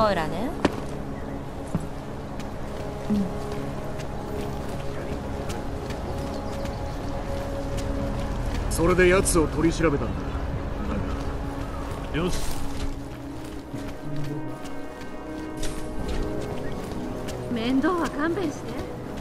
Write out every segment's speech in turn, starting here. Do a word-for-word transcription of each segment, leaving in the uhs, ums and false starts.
そうだね。 それで奴を取り調べたんだ。よし。 面倒は勘弁して。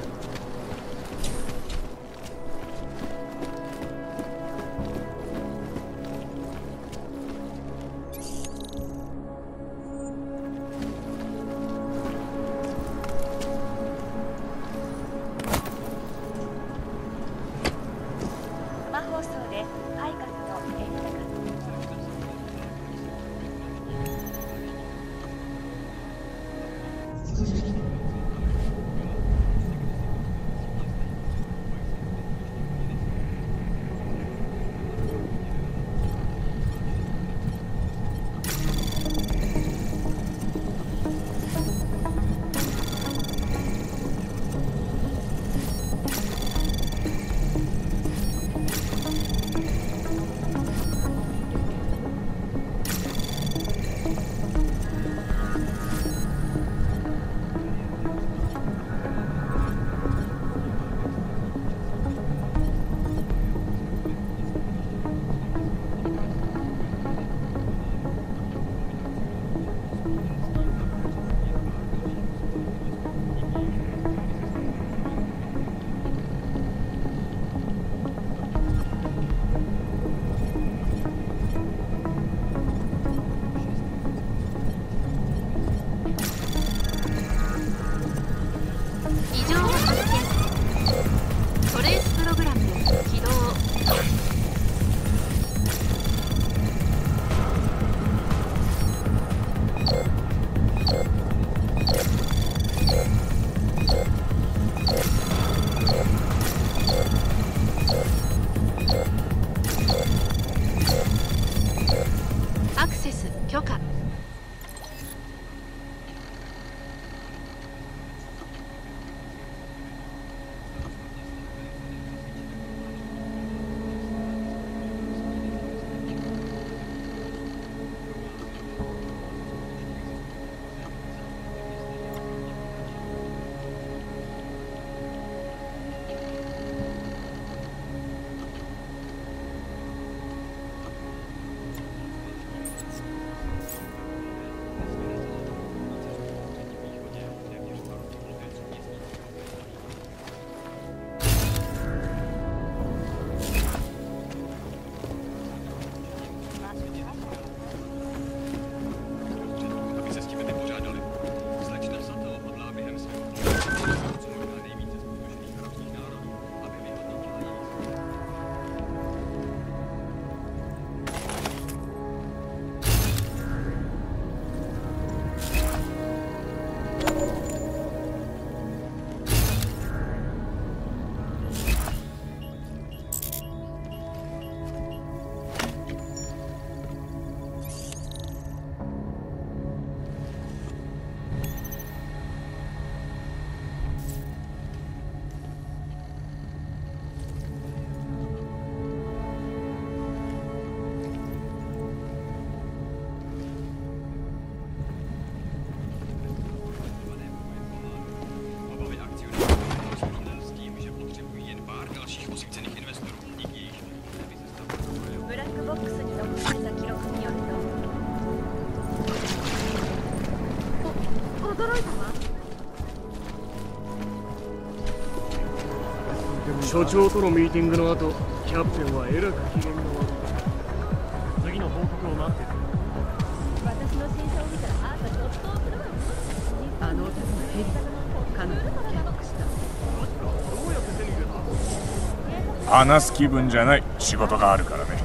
所長とのミーティングの後、キャプテンはえらく機嫌が悪い。次の報告を待ってる。 私の新車を見たらあんたちょっとするわよ。あの男のヘリ、彼女に警告した。 どうやって手に入れた？ 話す気分じゃない。仕事があるからね。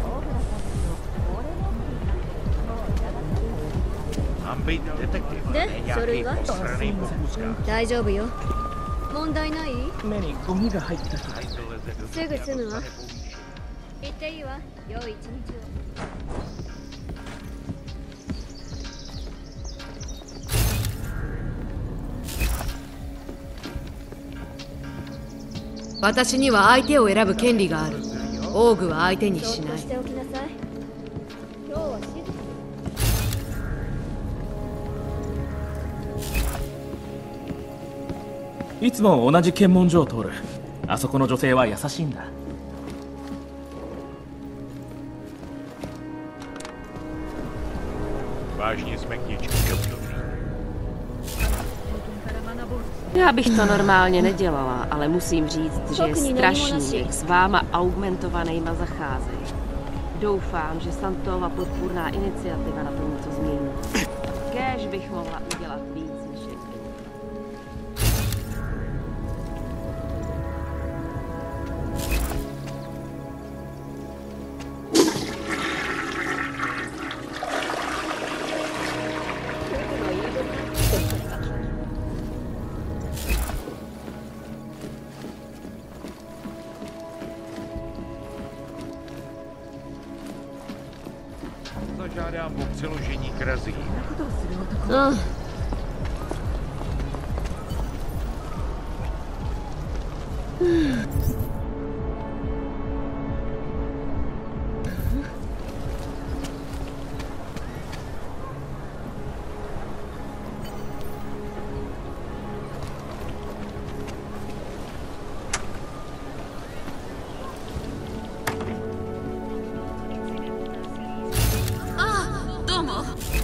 で、書類は？大丈夫よ。問題ない？ 目にゴミが入ったと。 すぐ済むわ。行っていいわ。良い一日を。 私には相手を選ぶ権利がある。オーグは相手にしない。 しておきなさい。今日は静かに。 いつも同じ検問所を通る。あそこの女性は優しいんだ。 Já bych to normálně nedělala, ale musím říct, že je strašný, jak s váma augmentovanejma zacházejí. Doufám, že Santova podpůrná iniciativa na to něco změní. Kéž bych mohla udělat víc než je. Zažádám o přeložení k razí. No. Ah, どうも。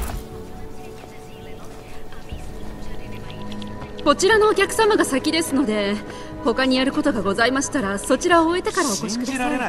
こちらのお客様が先ですので、他にやることがございましたらそちらを終えてからお越しください。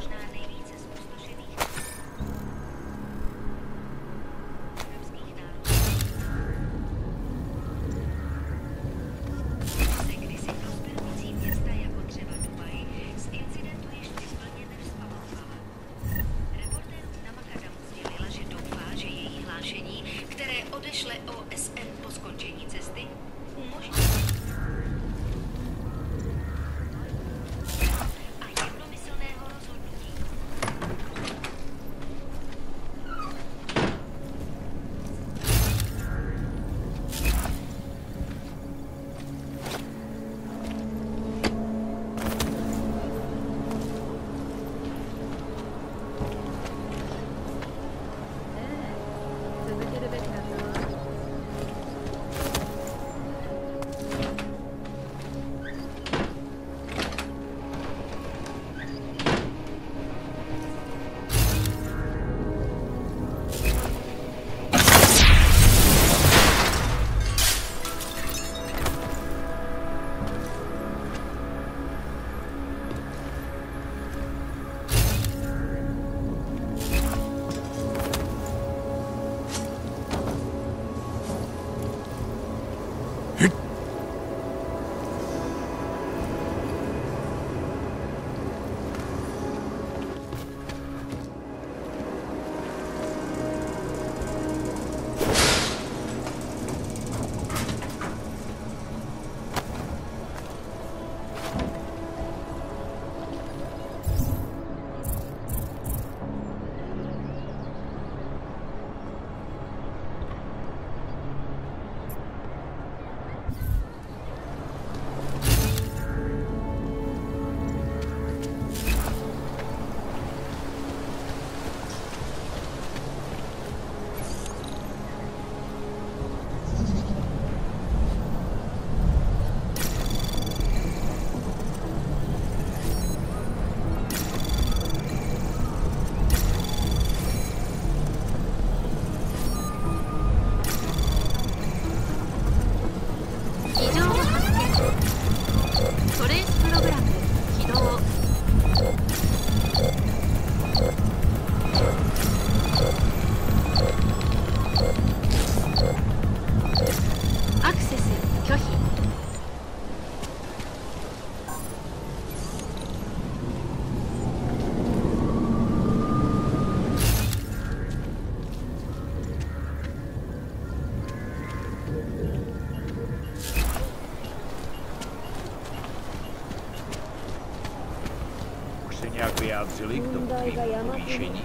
Nějak vyjádřili k tomu povýšení?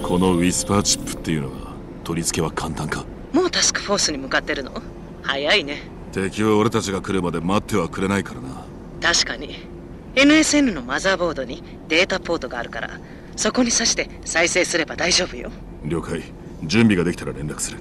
このウィスパーチップっていうのは取り付けは簡単か？ もうタスクフォースに向かってるの？早いね。 敵は俺たちが来るまで待ってはくれないからな。 確かに エヌエスエヌ のマザーボードにデータポートがあるから、そこに挿して再生すれば大丈夫よ。 了解。準備ができたら連絡する。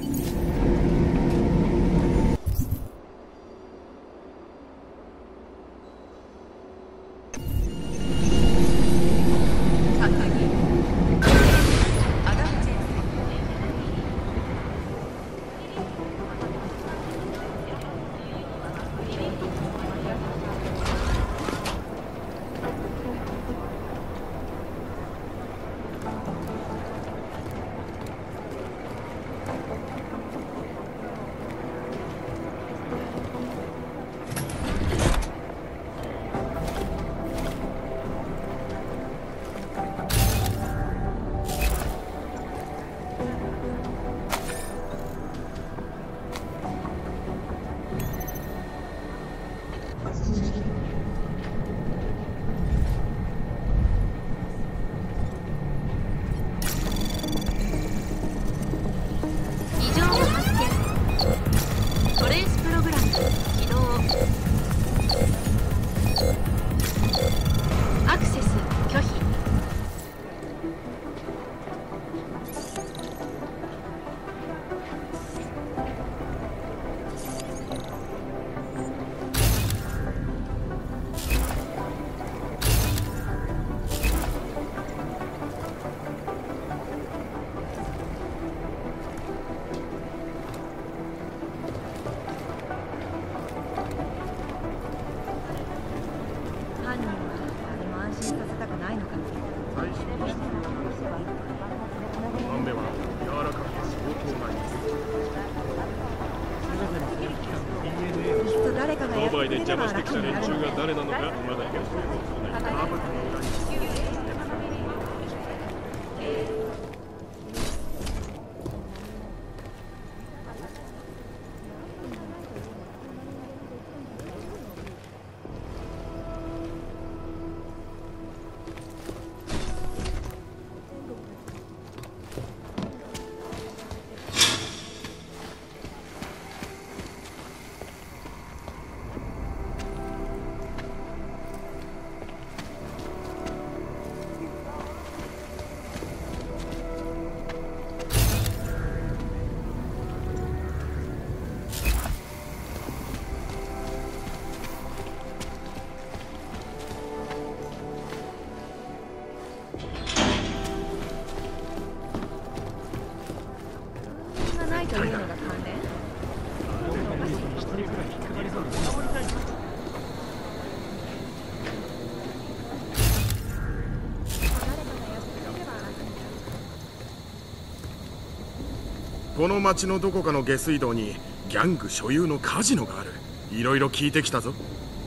この町のどこかの下水道にギャング所有のカジノがある。いろいろ聞いてきたぞ。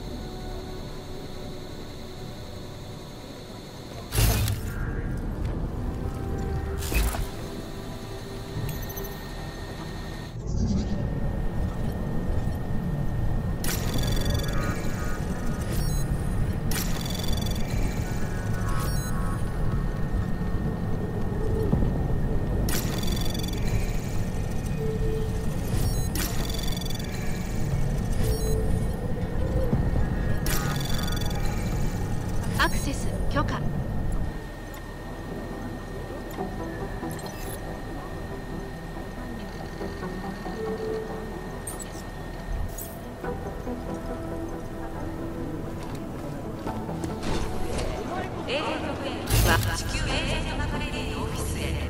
アクセス許可。エージェントフェイは地球エージェントマカレリーのオフィスへ。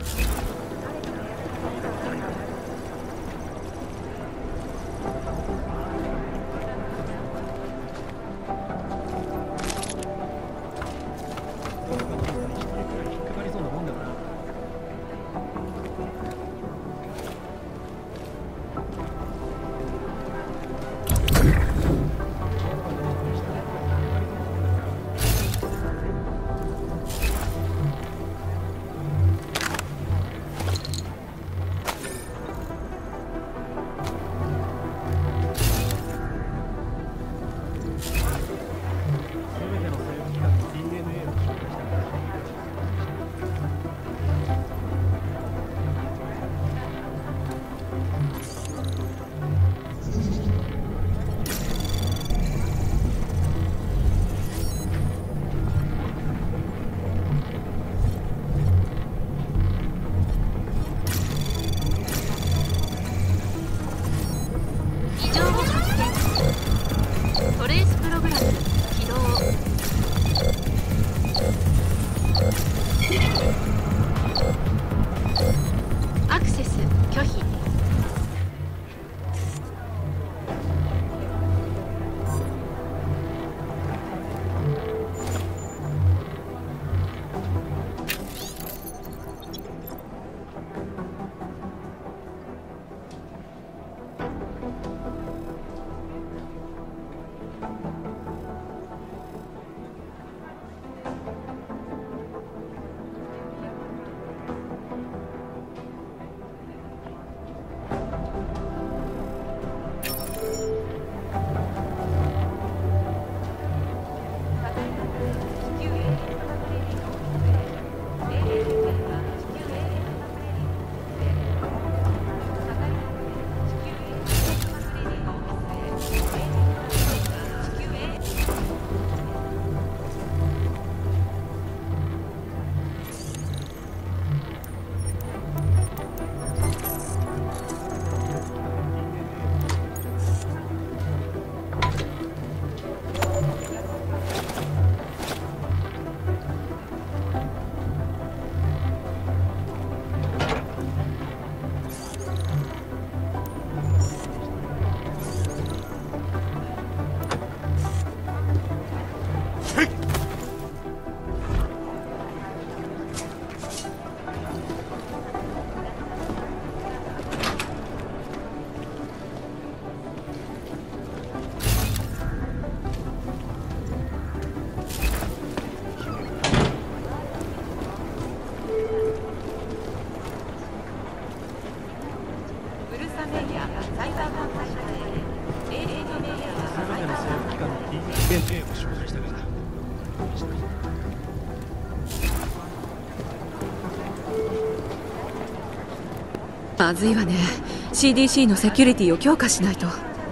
まずいわね。 シーディーシー のセキュリティを強化しないと。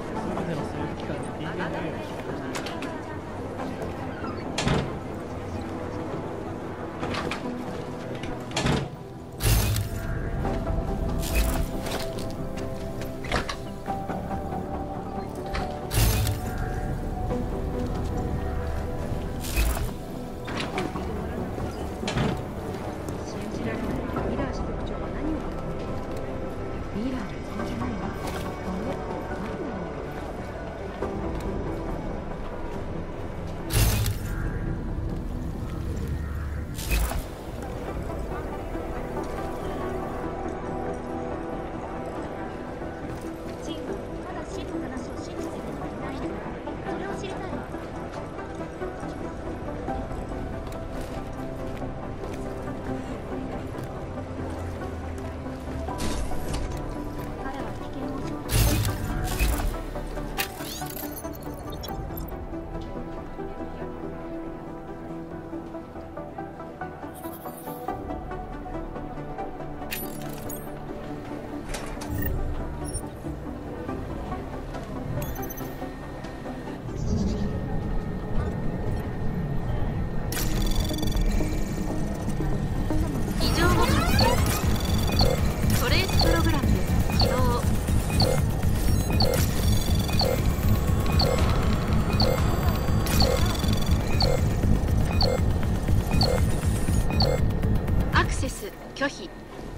拒否。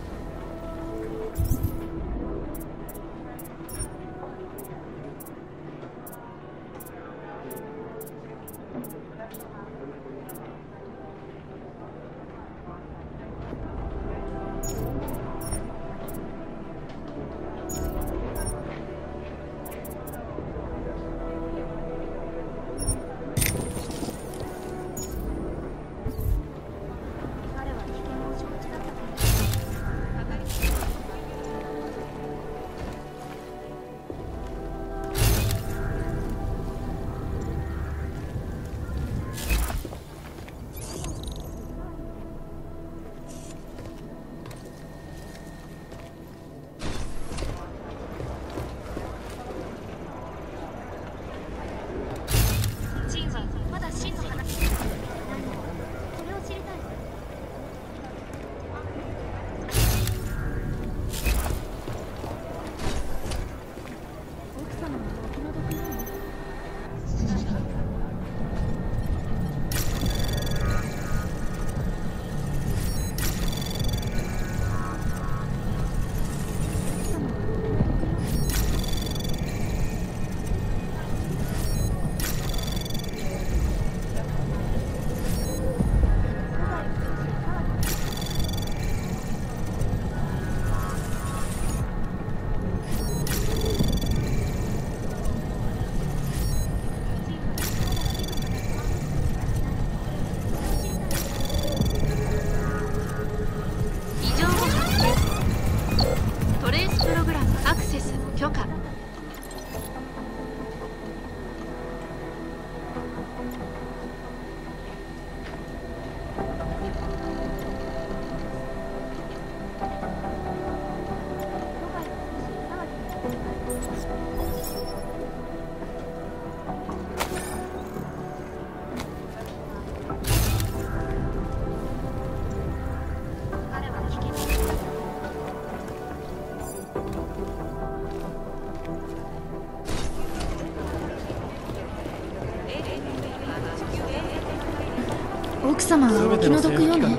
奥様はお気の毒よね。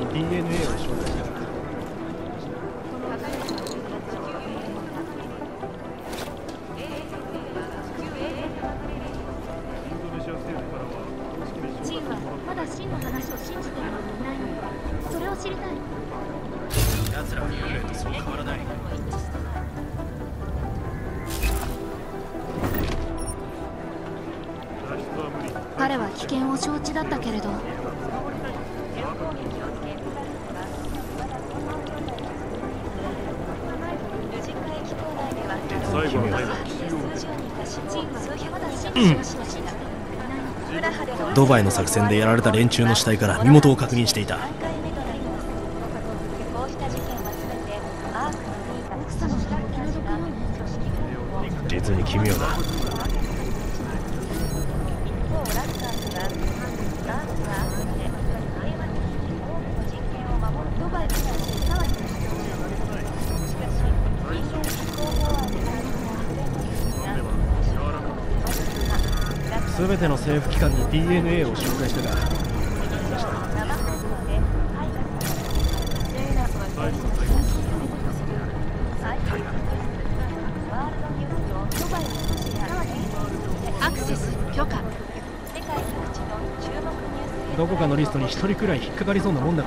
ジンはまだ真の話を信じているのにいないの。それを知りたい。奴らは幽霊とそう変わらない。 彼は危険を承知だったけれど、 ドバイの作戦でやられた連中の死体から身元を確認していた。 奥様実に奇妙だ。すべての政府機関に ディーエヌエー を紹介したが、 アクセス許可。 どこかのリストに一人くらい引っかかりそうなもんだから。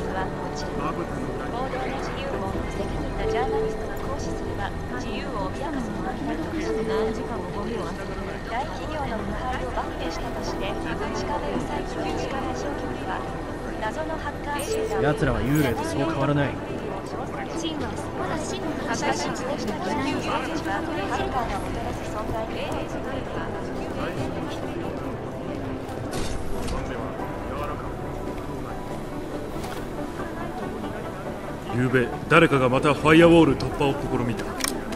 大企業の腐敗を暴露したとして地下ベルサイユ旧地から消去には謎のハッカー集団奴らは幽霊とそう変わらない。 チームはまだ真の話が真実でしたが、ハッカーがもたらす存在にゆうべ誰かがまたファイアウォール突破を試みた。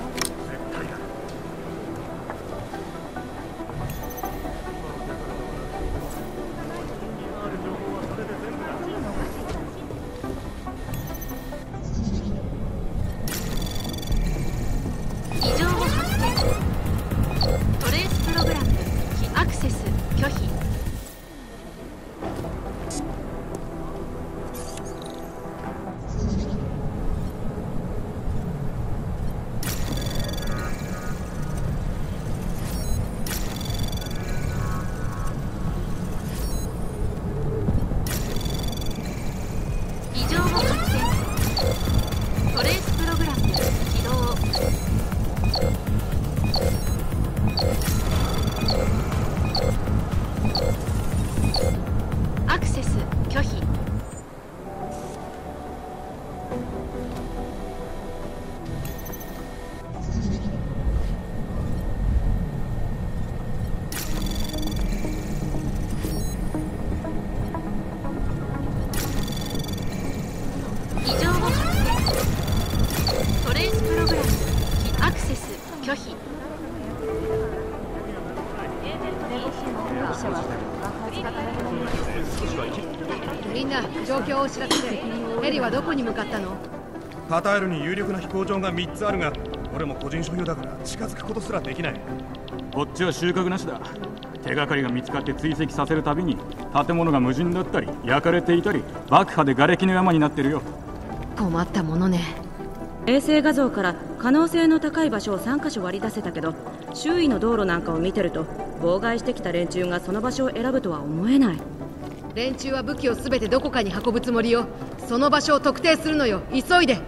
みんな状況を知らせて。ヘリはどこに向かったの？ パタールに有力な飛行場がみっつあるが、俺も個人所有だから近づくことすらできない。 こっちは収穫なしだ。手がかりが見つかって追跡させるたびに建物が無人だったり焼かれていたり爆破で瓦礫の山になってるよ。 困ったものね。 衛星画像から可能性の高い場所をさんカ所割り出せたけど、周囲の道路なんかを見てると妨害してきた連中がその場所を選ぶとは思えない。 連中は武器を全てどこかに運ぶつもりよ。その場所を特定するのよ、急いで。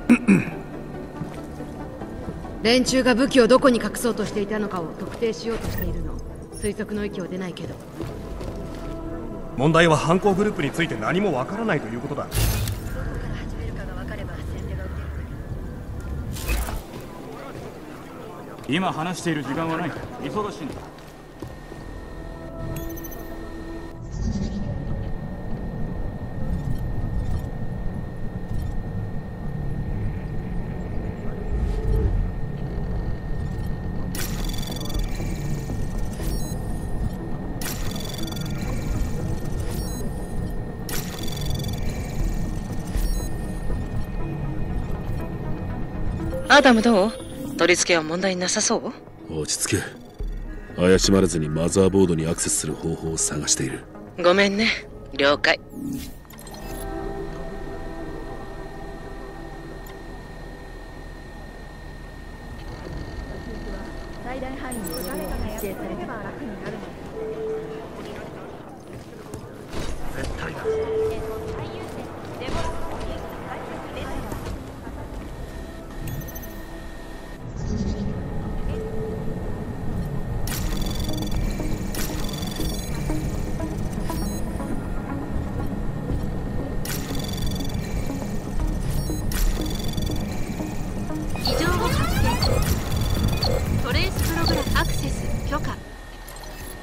連中が武器をどこに隠そうとしていたのかを特定しようとしているの。推測の域を出ないけど。 問題は犯行グループについて何もわからないということだ。 今話している時間はない。忙しいんだ。 アダムどう？取り付けは問題なさそう？ 落ち着け。怪しまれずにマザーボードにアクセスする方法を探している。 ごめんね。了解。 最大範囲の誰かが指定されれば楽になるの。 絶対だ。 異常を発見。トレースプログラムアクセス許可。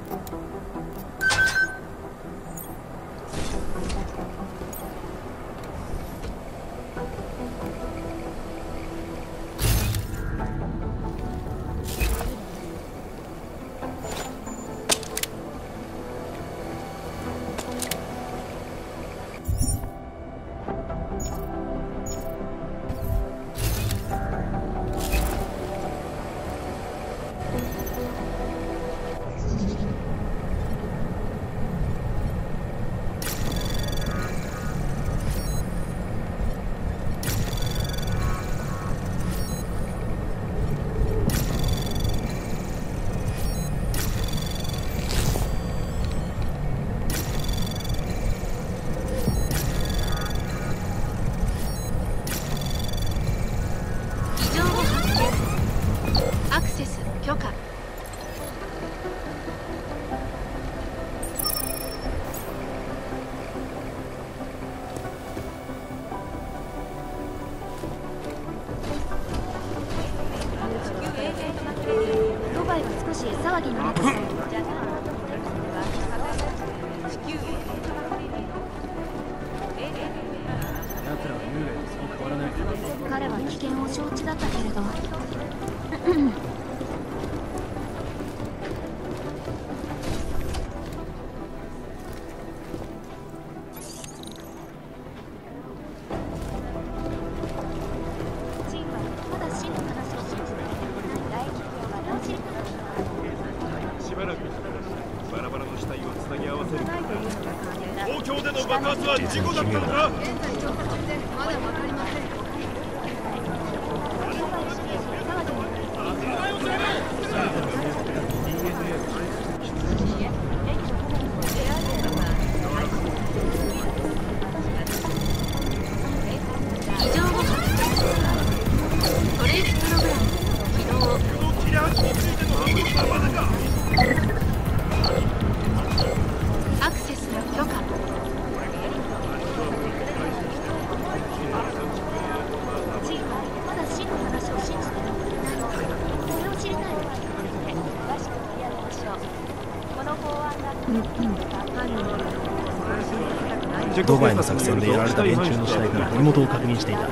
彼は危険を承知だったけれどしばらくバラバラの死体をつなぎ合わせる。東京での爆発は事故だったのか？ まだわかりません。 アクセスの許可。チームはまだ真の話を信じてる。それを知りたい。詳しく取り上げましょう。この法案がドバイの作戦でやられた連中の死体から身元を確認していた。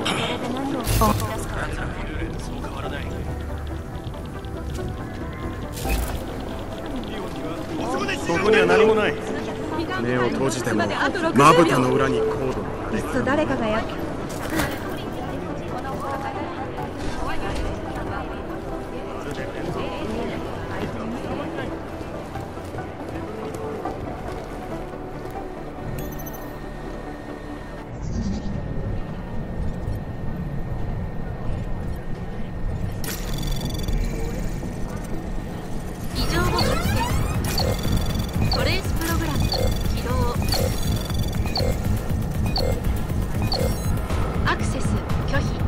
ここには何もない。目を閉じてもまぶたの裏にコードがある。 いっそ誰かがやっトレースプログラム起動。アクセス拒否。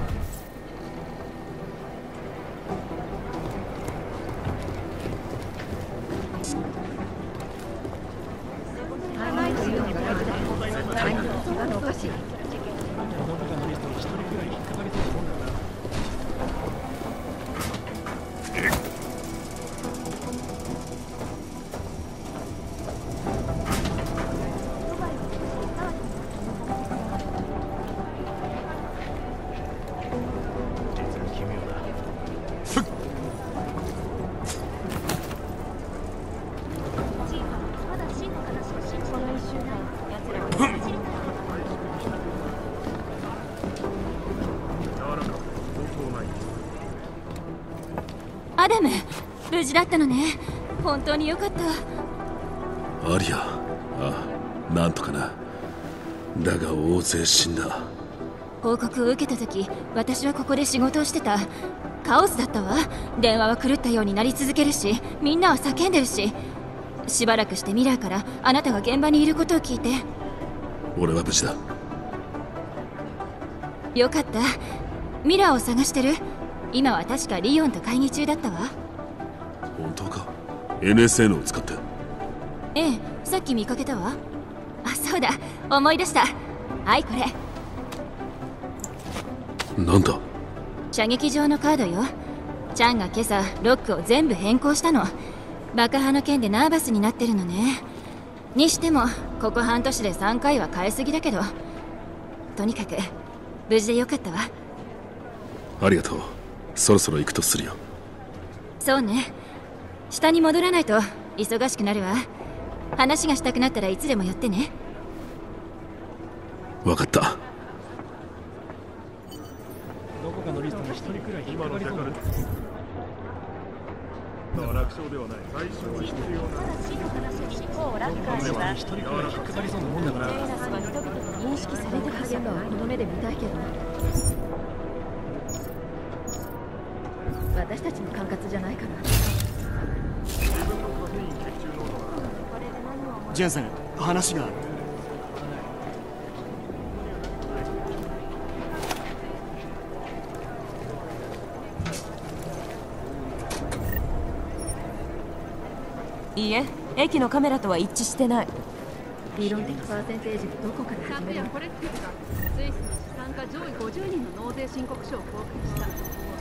おかしい。 アダム、無事だったのね。本当によかった。 アリア、ああ、なんとかな。だが大勢死んだ。 報告を受けた時、私はここで仕事をしてた。カオスだったわ。電話は狂ったようになり続けるし、みんなは叫んでるし。しばらくしてミラーからあなたが現場にいることを聞いて。 俺は無事だ。 よかった。ミラーを探してる。今は確かリオンと会議中だったわ。 本当か？ エヌエスエヌ を使って。 ええ、さっき見かけたわ。あ、そうだ、思い出した。はい、これ。 なんだ？ 射撃場のカードよ。チャンが今朝ロックを全部変更したの。 爆破の件でナーバスになってるのね。にしてもここ半年でさんかいは変えすぎだけど、とにかく無事でよかったわ。 ありがとう。そろそろ行くとするよ。 そうね、下に戻らないと忙しくなるわ。話がしたくなったらいつでも寄ってね。 分かった。 どこかのリストに一人くらい引っかかりそうだ。楽勝ではない。最初は必要な。一方ラッカー氏は一人くらい引っかかりそうなもんだから。レーナスは人々に認識されてるはずだ。 この目で見たいけど。私たちの管轄じゃないから。 ジェンセン、話がある。 いいえ、駅のカメラとは一致してない。 理論的パーセンテージがどこから始めるの？ 昨夜コレクティブがスイスの資産家上位ごじゅうにんの納税申告書を公開した。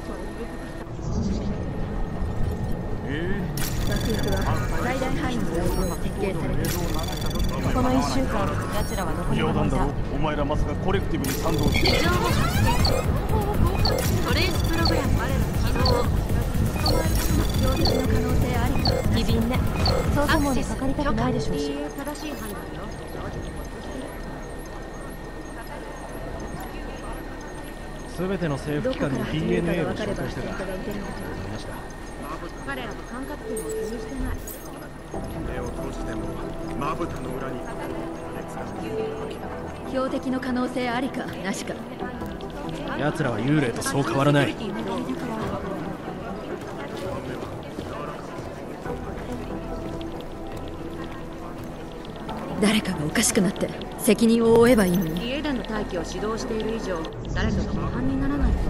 爆薬は最大範囲の容量が設計されている。 このいっしゅうかん、奴らはどこにもいた。 お前らまさかコレクティブに賛同して。 異常を発見。情報を交換するトレースプログラム我らの機能を捕まえることが標的の可能性ありか。 機敏ね。捜査網にかかりたくないでしょうし。 正しい判断よ。 すべての政府機関に ディーエヌエー を紹介してた。 彼らは管轄権を気にしてない。 目を閉じてもまぶたの裏に標的の可能性ありかなしか。 奴らは幽霊とそう変わらない。 誰かがおかしくなって責任を負えばいいのに。 イエダンの待機を指導している以上、誰かが模範にならないと。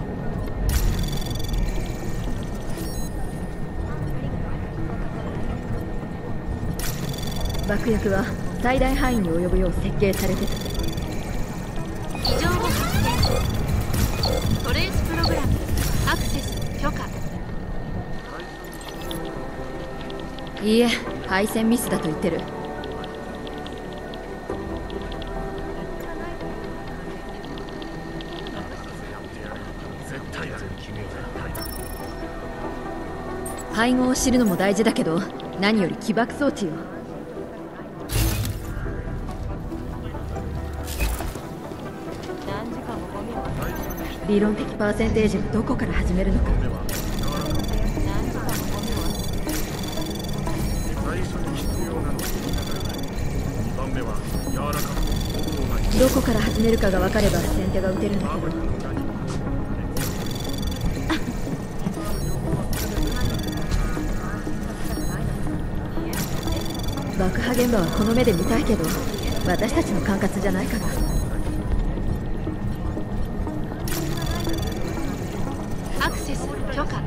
爆薬は最大範囲に及ぶよう設計されてた。 異常を発見。トレースプログラムアクセス許可。 いいえ、配線ミスだと言ってる。配合を知るのも大事だけど、何より起爆装置よ。理論的パーセンテージがどこから始めるのか。どこから始めるかが分かれば先手が打てるんだけど。爆破現場はこの目で見たいけど、私たちの管轄じゃないから。 アクセス許可。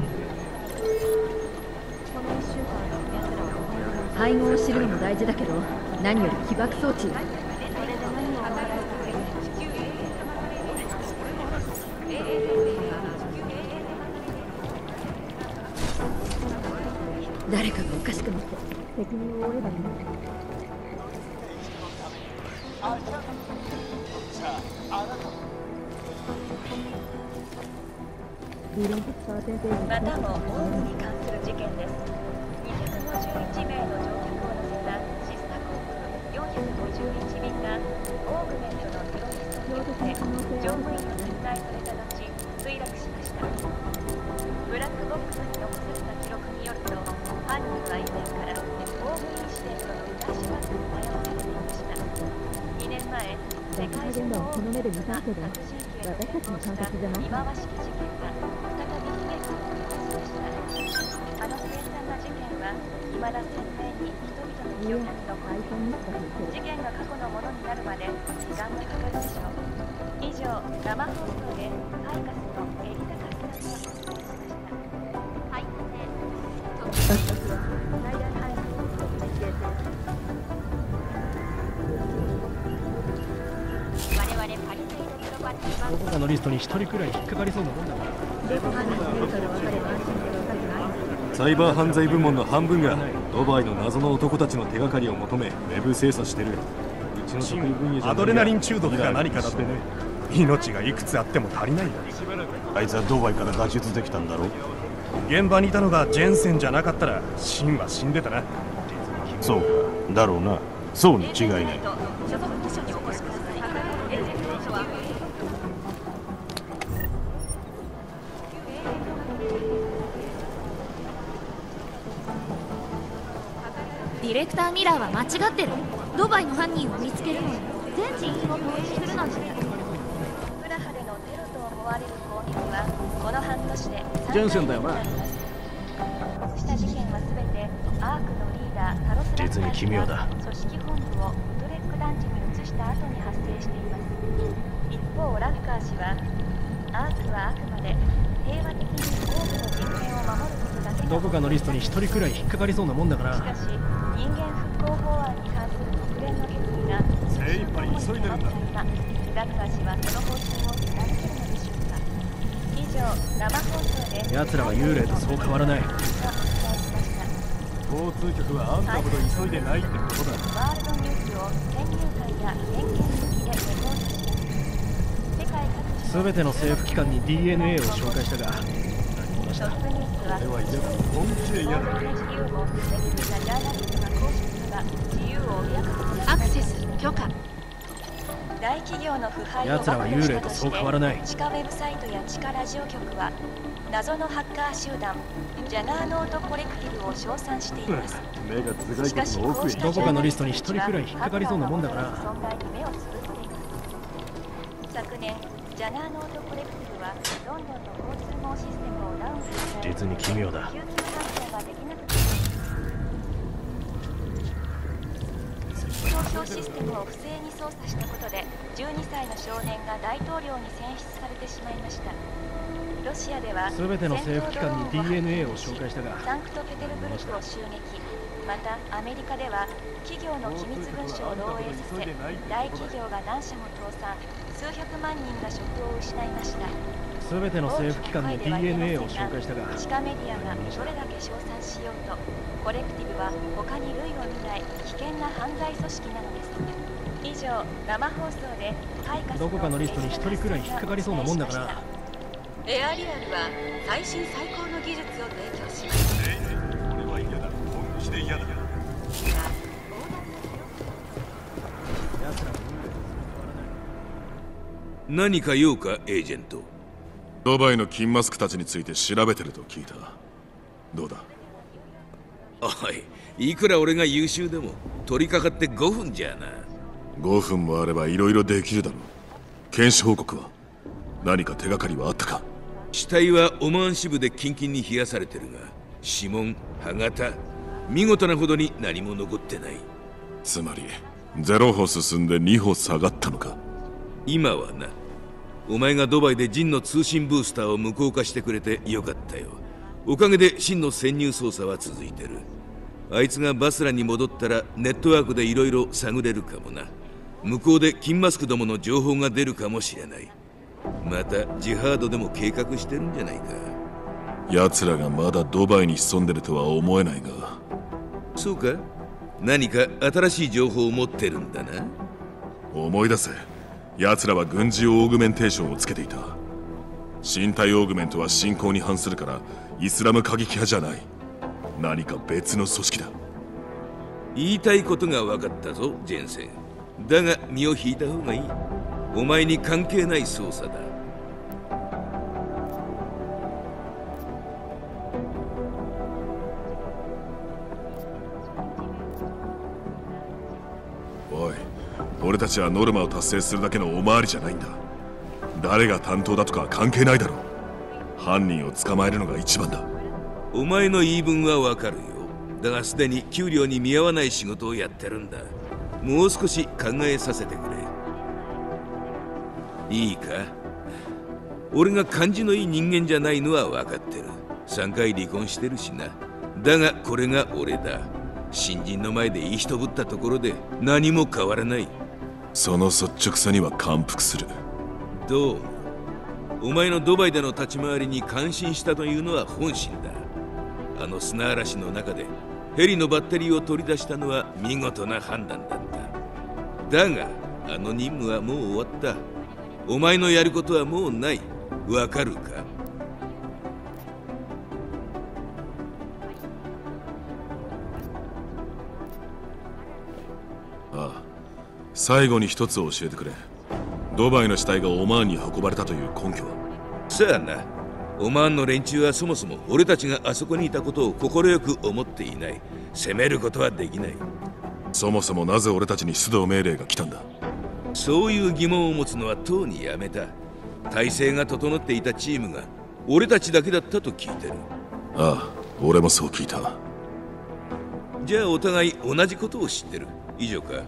配合を知るのも大事だけど、何より起爆装置。誰かがおかしくなって責任を負えばいいの。理論的パーセンテージ。 またもオウムに関する事件です。にひゃくごじゅういちめいの乗客を乗せたシスタ航空よんひゃくごじゅういち便がオーグメントのテロリストによって乗務員が殺害された後墜落しました。ブラックボックスに残された記録によると、犯人は以前からオーグインシデントの裏しまに悩まされていました。にねんまえ、世界中のオウムメントが悪人系と結婚した忌まわしき事件が再び悲劇を起こしました。あの凄惨な事件は未だ鮮明に人々の記憶に残り、事件が過去のものになるまで時間がかかるでしょう。以上、生放送でハイカスのエリタカスさんがお伝えしました。はい、最大範囲の設計されて我々パリセイドプロパティはどこかのリストに一人くらい引っかかりそうなもんだから。 どこから始めるかが分かれば安心で分かるわ。 サイバー犯罪部門の半分がドバイの謎の男たちの手がかりを求めウェブ精査してる。うちの得意分野じゃアドレナリン中毒か何かだとね。命がいくつあっても足りないんだ。 あいつはドバイから脱出できたんだろ。 現場にいたのがジェンセンじゃなかったらシンは死んでたな。 そうか、だろうな。そうに違いない。 ディレクターミラーは間違ってる。ドバイの犯人を見つけるのに全人種を統一するなんて。 プラハでのテロと思われる攻撃はこの半年でジェンセンだよな。 した事件はすべてアークのリーダータロスラッターが組織本部をウトレック団地に移した後に発生しています。一方ラッカー氏はアークはあくまで平和的に多くの人権を守ることだけがどこかのリストに一人くらい引っかかりそうなもんだから。 しかし人間復興法案に関する国連の決議が精一杯急いでるんだ。 ラッカー氏はその方針を貫けるのでしょうか。以上生放送で奴らは幽霊とそう変わらない。 交通局はあんたほど急いでないってことだ。 ワールドニュースを先入観や偏見抜きでレポートします。世界各地すべての政府機関に ディーエヌエー を紹介したがトップニュースは俺は嫌だ。本気で嫌だ。 自由を責任なジャーナリストが行使すれば自由を脅かすアクセス許可。 大企業の腐敗を奴らは幽霊とそう変わらない。 地下ウェブサイトや地下ラジオ局は謎のハッカー集団ジャガーノートコレクティブを称賛しています。 目が頭蓋骨の奥へ。 どこかのリストに一人くらい引っかかりそうなもんだから。 損害に目をつぶっています。昨年ジャガーノートコレクティブはロンドンの交通網システムをダウンする実に奇妙だ。 救急搬送ができなく投票システムを不正に操作したことでじゅうにさいの少年が大統領に選出されてしまいました。ロシアでは全ての政府機関に ディーエヌエー を紹介したがサンクトペテルブルクを襲撃。またアメリカでは企業の機密文書を漏洩させ大企業が何社も倒産、数百万人が職を失いました。 全ての政府機関に ディーエヌエー を紹介したが地下メディアがどれだけ称賛しようとコレクティブは他に類を見ない危険な犯罪組織なのです。以上生放送でどこかのリストに一人くらい引っかかりそうなもんだから。 エアリアルは最新最高の技術を提供します。 俺は嫌だ。本気で嫌だ。 何か用かエージェント。 ドバイの金マスクたちについて調べてると聞いた。どうだ。 おい、いくら俺が優秀でも取り掛かってごふんじゃな。 ごふんもあればいろいろできるだろう。検視報告は何か手がかりはあったか。 死体はオマーン支部でキンキンに冷やされてるが指紋、歯型、見事なほどに何も残ってない。 つまりゼロ歩進んでに歩下がったのか。 今はな。お前がドバイでジンの通信ブースターを無効化してくれてよかったよ。おかげで真の潜入捜査は続いてる。あいつがバスラに戻ったらネットワークでいろいろ探れるかもな。向こうで金マスクどもの情報が出るかもしれない。またジハードでも計画してるんじゃないか。 奴らがまだドバイに潜んでるとは思えないが。 そうか。何か新しい情報を持ってるんだな。 思い出せ。奴らは軍事オーグメンテーションをつけていた。身体オーグメントは信仰に反するからイスラム過激派じゃない。何か別の組織だ。 言いたいことが分かったぞジェンセン。だが身を引いた方がいい。お前に関係ない捜査だ。 おい、俺たちはノルマを達成するだけのおまわりじゃないんだ。誰が担当だとか関係ないだろう。犯人を捕まえるのが一番だ。 お前の言い分はわかるよ。だがすでに給料に見合わない仕事をやってるんだ。もう少し考えさせてくれ。いいか。俺が感じのいい人間じゃないのは分かってる。さんかい離婚してるしな。だがこれが俺だ。新人の前でいい人ぶったところで何も変わらない。 その率直さには感服する。 どう？お前のドバイでの立ち回りに感心したというのは本心だ。 あの砂嵐の中でヘリのバッテリーを取り出したのは見事な判断だった。だがあの任務はもう終わった。お前のやることはもうない。わかるか？ ああ、最後に一つ教えてくれ。ドバイの死体がオマーンに運ばれたという根拠は？ さあな、オマーンの連中はそもそも俺たちがあそこにいたことを快く思っていない。責めることはできない。 そもそもなぜ俺たちに出動命令が来たんだ？ そういう疑問を持つのはとうにやめた。体制が整っていたチームが俺たちだけだったと聞いてる。 ああ、俺もそう聞いた。 じゃあお互い同じことを知ってる。以上か？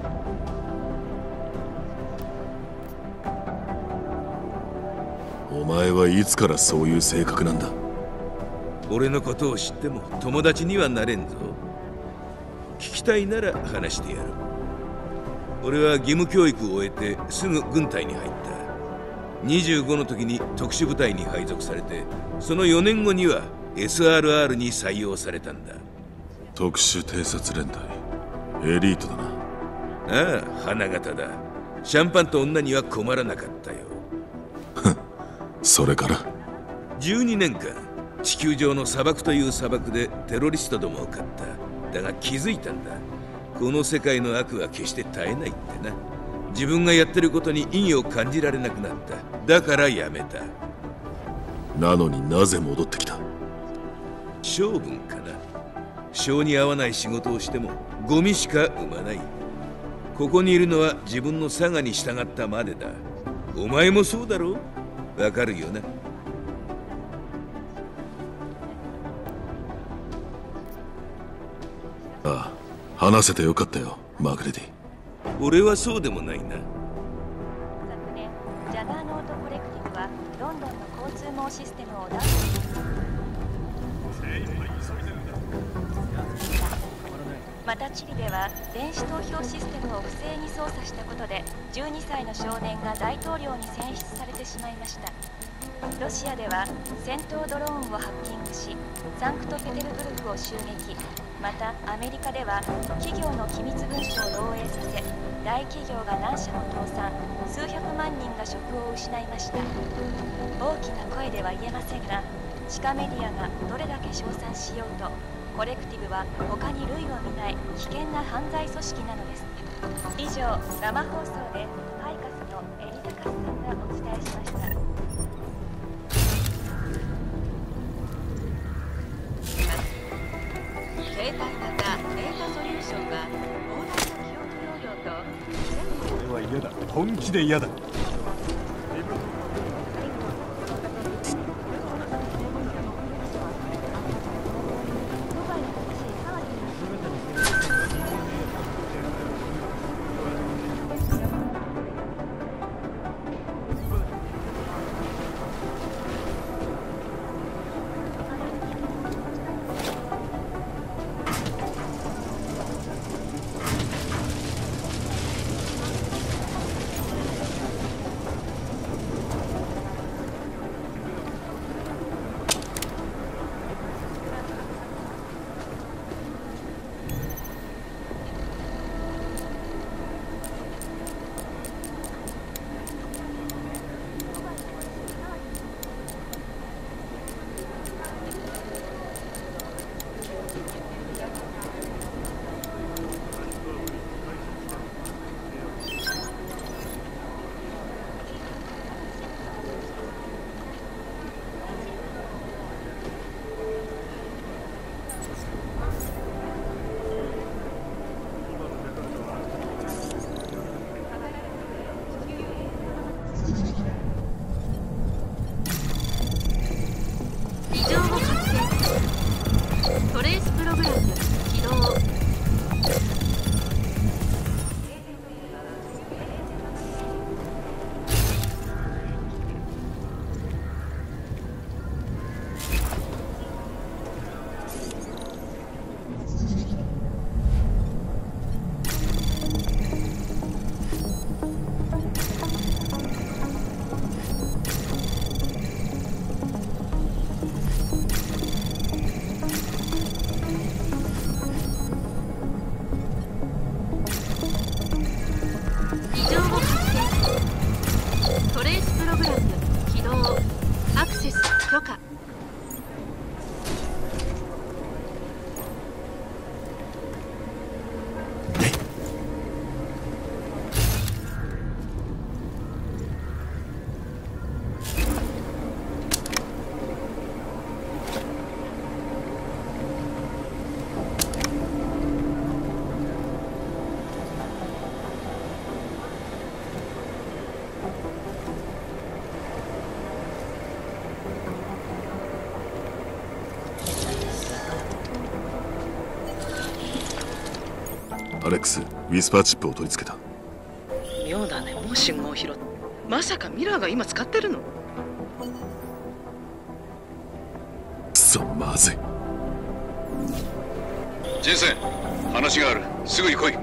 お前はいつからそういう性格なんだ？ 俺のことを知っても友達にはなれんぞ。聞きたいなら話してやる。俺は義務教育を終えてすぐ軍隊に入った。にじゅうごの時に特殊部隊に配属されて、そのよねんごには エスアールアール に採用されたんだ。 特殊偵察連隊、エリートだな。 ああ、花形だ。シャンパンと女には困らなかったよ。 それからじゅうにねんかん地球上の砂漠という砂漠でテロリストどもを狩った。だが気づいたんだ。この世界の悪は決して絶えないってな。自分がやってることに意義を感じられなくなった。だからやめた。 なのになぜ戻ってきた？ 性分かな。性に合わない仕事をしてもゴミしか生まない。ここにいるのは自分の性に従ったまでだ。お前もそうだろう？わかるよな？ ああ、話せてよかったよ、マグレディ。 俺はそうでもないな。 昨年ジャガーノートコレクティブはロンドンの交通網システムをダウンまたチリでは電子投票システムを不正に操作したことでじゅうにさいの少年が大統領に選出されてしまいました。ロシアでは戦闘ドローンをハッキングしサンクトペテルブルクを襲撃。またアメリカでは企業の機密文書を漏洩させ大企業が何社も倒産、数百万人が職を失いました。大きな声では言えませんが、地下メディアがどれだけ称賛しようとコレクティブは他に類を見ない危険な犯罪組織なのです。以上、生放送でハイカスのエリタカスさんがお伝えしました。 携帯型データソリューションは膨大な記憶容量と俺は嫌だ。本気で嫌だ。 アレックス、ウィスパーチップを取り付けた。 妙だね、もう信号を拾って。まさかミラーが今使ってるの？ くそ、まずい。 ジェンセン、話がある。すぐに来い。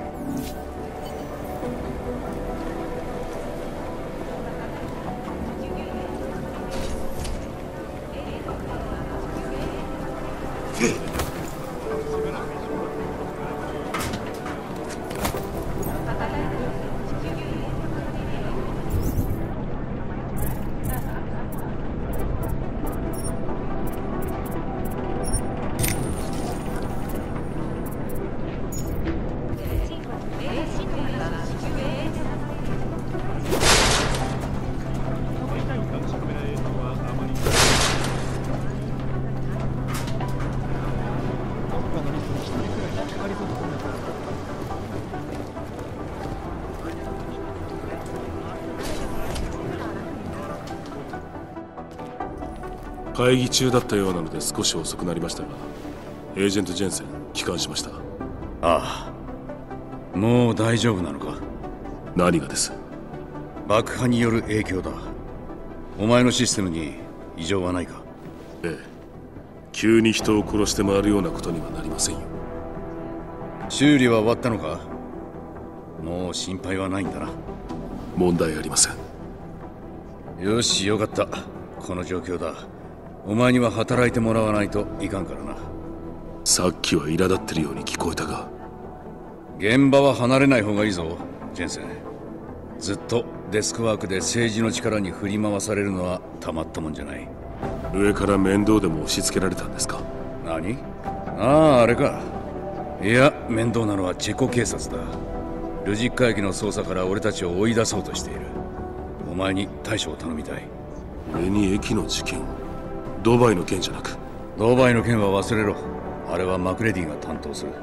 会議中だったようなので少し遅くなりましたが、エージェント・ジェンセン、帰還しました。 ああ、もう大丈夫なのか？ 何がです？ 爆破による影響だ。お前のシステムに異常はないか？ ええ、急に人を殺して回るようなことにはなりませんよ。 修理は終わったのか？もう心配はないんだな。 問題ありません。 よし、よかった。この状況だ。お前には働いてもらわないといかんからな。 さっきは苛立ってるように聞こえたが。 現場は離れない方がいいぞ、ジェンセン。ずっとデスクワークで政治の力に振り回されるのはたまったもんじゃない。 上から面倒でも押し付けられたんですか？ 何？ああ、あれか。いや、面倒なのはチェコ警察だ。ルジッカ駅の捜査から俺たちを追い出そうとしている。お前に対処を頼みたい。 俺に駅の事件？ドバイの件じゃなく？ ドバイの件は忘れろ。あれはマクレディが担当する。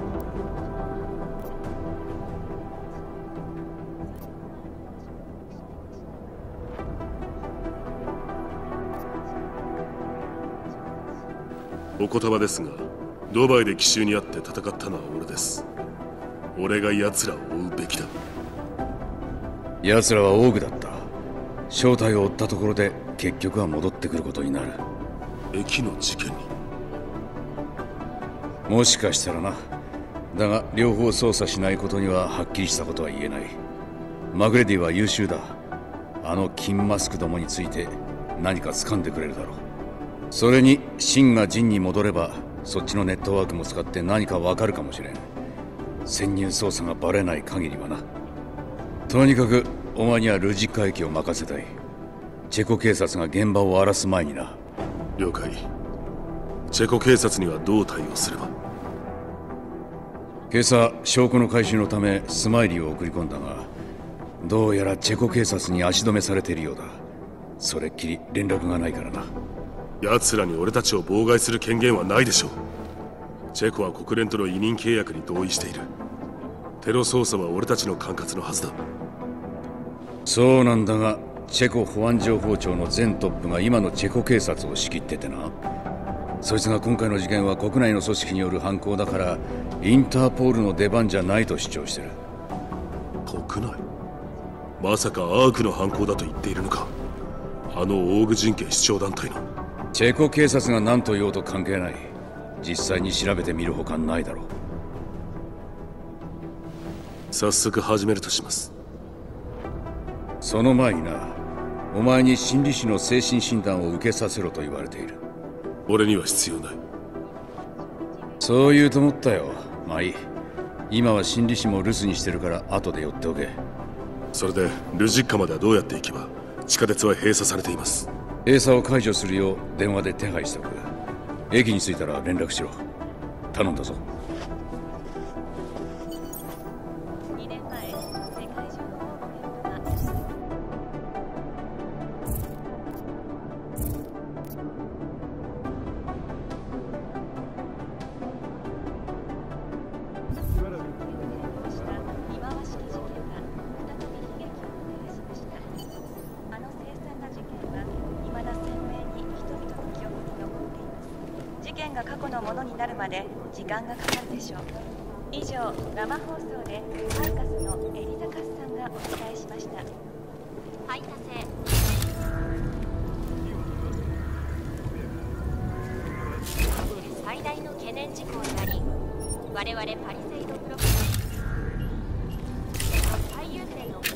お言葉ですが、ドバイで奇襲にあって戦ったのは俺です。俺が奴らを追うべきだ。 奴らはオーグだった。正体を追ったところで結局は戻ってくることになる。 駅の事件に？ もしかしたらな。だが両方操作しないことにははっきりしたことは言えない。マグレディは優秀だ。あの金マスクどもについて何か掴んでくれるだろう。それにシンがジンに戻ればそっちのネットワークも使って何かわかるかもしれん。潜入捜査がバレない限りはな。とにかくお前にはルジッカ駅を任せたい。チェコ警察が現場を荒らす前にな。 了解。チェコ警察にはどう対応すれば？ 今朝証拠の回収のためスマイリーを送り込んだが、どうやらチェコ警察に足止めされているようだ。それっきり連絡がないからな。 奴らに俺たちを妨害する権限はないでしょう。チェコは国連との委任契約に同意している。テロ捜査は俺たちの管轄のはずだ。 そうなんだが、チェコ保安情報庁の前トップが今のチェコ警察を仕切っててな。そいつが今回の事件は国内の組織による犯行だからインターポールの出番じゃないと主張してる。 国内？まさかアークの犯行だと言っているのか？あのオーグ人権主張団体の。 チェコ警察が何と言おうと関係ない。実際に調べてみるほかないだろう。 早速始めるとします。 その前にな、お前に心理師の精神診断を受けさせろと言われている。 俺には必要ない。 そう言うと思ったよ。まあいい。今は心理師も留守にしてるから後で寄っておけ。 それでルジッカまではどうやって行けば？地下鉄は閉鎖されています。 閉鎖を解除するよう電話で手配しておく。駅に着いたら連絡しろ。頼んだぞ。 時間がかかるでしょう。 以上、生放送でファイカスのエリザカスさんがお伝えしました。 排他性最大の懸念事項になり、我々パリセイドプログラム最優先の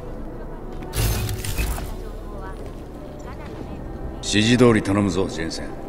指示通り頼むぞ、ジェンセン。